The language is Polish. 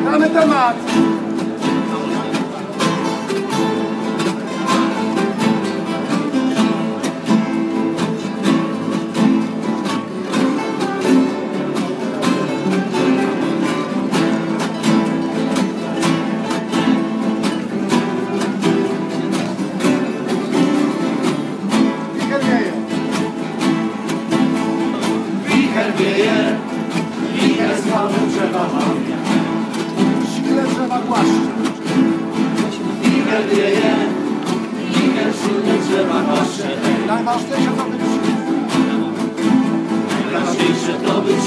Mamy temat. Wicher wieje, wicher z palmy drzewa mawia. Szkle drzewa głaszcze. Wicher wieje, wicher silny drzewa głaszcze. Najważniejsze to być. Najważniejsze to być